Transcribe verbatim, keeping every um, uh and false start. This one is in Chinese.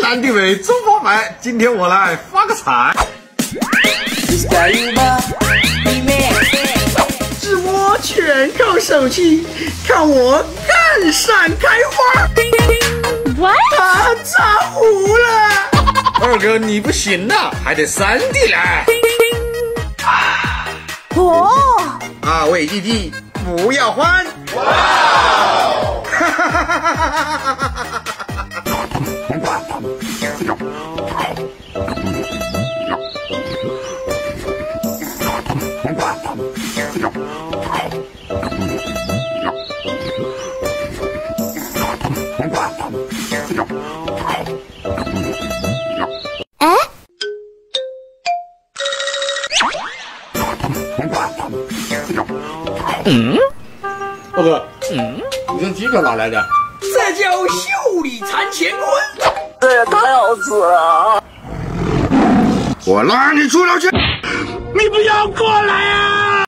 三弟妹周发白，今天我来发个财。 直播全靠手气，看我干闪开花！啊，炸糊了！ 二哥你不行了，还得三弟来。 哦， 二位弟弟不要慌！哇！哈哈哈哈哈哈！ 哎， 嗯，二哥，嗯，你这鸡壳哪来的？ 这叫袖里藏乾坤。 这也太好吃了！ 我拉你出楼去！ 你不要过来啊！